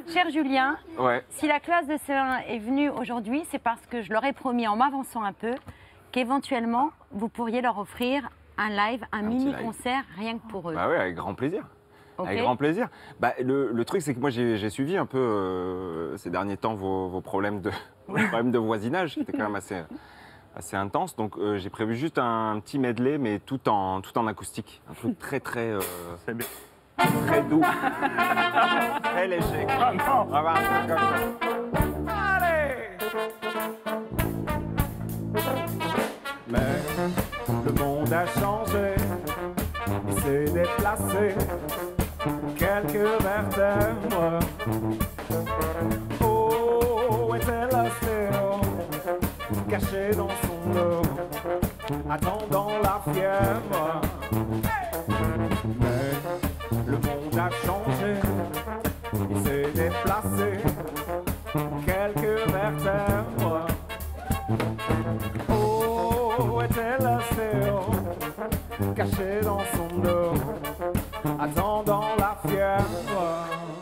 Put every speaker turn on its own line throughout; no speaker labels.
Cher Julien,
Ouais.
si la classe de CE1 est venue aujourd'hui, c'est parce que je leur ai promis en m'avançant un peu qu'éventuellement, vous pourriez leur offrir un live, un mini-concert, rien que pour eux.
Bah ouais, avec grand plaisir.
Ok.
Avec grand plaisir. Bah, le truc, c'est que moi, j'ai suivi un peu ces derniers temps vos problèmes de voisinage, qui étaient quand même assez intenses. Donc, j'ai prévu juste un petit medley, mais tout en acoustique. Un truc très doux, très léger.
Ah non.
On va voir un truc comme ça. Allez! Mais le monde a changé, il s'est déplacé. Quelques vertèbres. Oh, était l'ostéo, caché dans son dos, attendant la fièvre. Mais le monde a changé, il s'est déplacé. Quelques vertèbres. Oh, était l'ostéo, caché dans son dos, attendant la fièvre.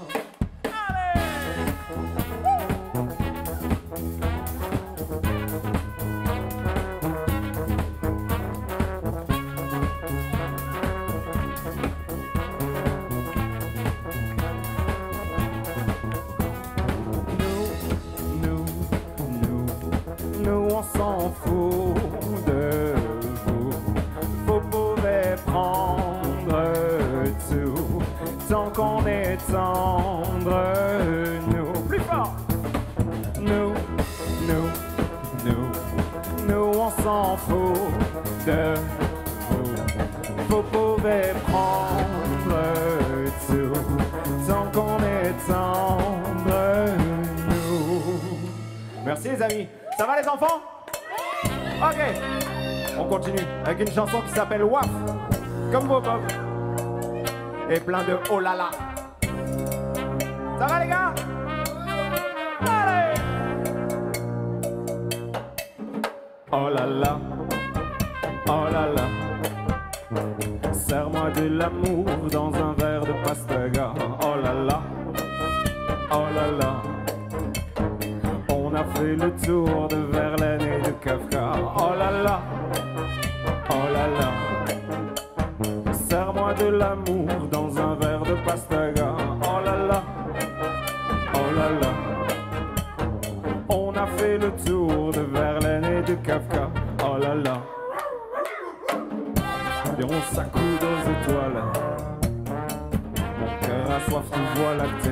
Nous, on s'en fout de vous. Vous pouvez prendre tout, tant qu'on est tendre, nous. Plus fort! Nous, on s'en fout de vous. Vous pouvez prendre tout, tant qu'on est tendre, nous. Merci les amis. Ça va les enfants? Ok. On continue avec une chanson qui s'appelle Waf, comme vos pop. Et plein de oh là là. Ça va les gars? Allez! Oh là là, oh là là. Serre-moi de l'amour dans un verre de pastaga. Oh là là, oh là là. On a fait le tour de Verlaine et de Kafka. Oh là là, oh là là. Serre-moi de l'amour dans un verre de pastaga. Oh là là, oh là là. On a fait le tour de Verlaine et de Kafka. Oh là là. Et on s'accoude aux étoiles. Mon cœur a soif de voie lactée.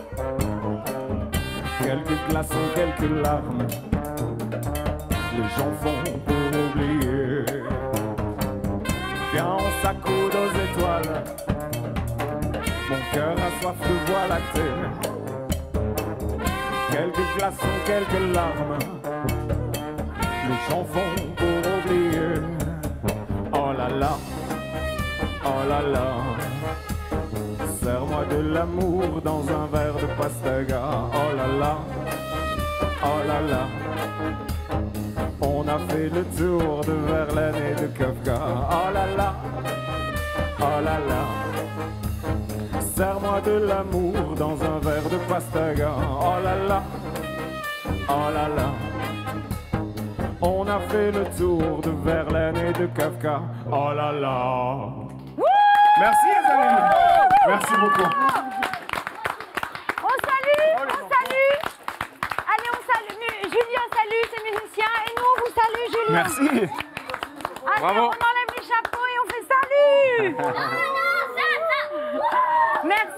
Quelques glaçons, quelques larmes, les gens font pour oublier. Viens, on s'accoude aux étoiles. Mon cœur a soif de voie lactée. Quelques glaçons, quelques larmes, les gens font pour oublier. Oh là là, oh là là. Serre-moi de l'amour dans un verre de pastaga. Oh là là, oh là là. On a fait le tour de Verlaine et de Kafka. Oh là là, oh là là. Serre-moi de l'amour dans un verre de pastaga. Oh là là, oh là là. On a fait le tour de Verlaine et de Kafka. Oh là là. Merci les amis. Merci beaucoup.
On salue, on salue. Allez, on salue. Julien salue ses musiciens et nous on vous salue, Julien.
Merci.
Allez,
Bravo.
on enlève les chapeaux et on fait salut. Merci.